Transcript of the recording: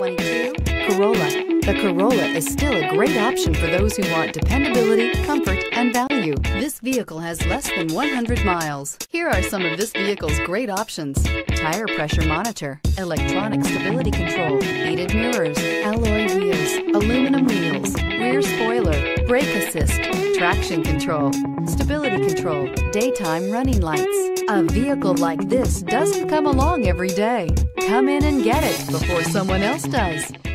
2022 Corolla. The Corolla is still a great option for those who want dependability, comfort, and value. This vehicle has less than 100 miles. Here are some of this vehicle's great options: tire pressure monitor, electronic stability control, heated mirrors, alloy wheels, aluminum wheels, rear spoiler, brake assist, traction control, stability control, daytime running lights. A vehicle like this doesn't come along every day. Come in and get it before someone else does.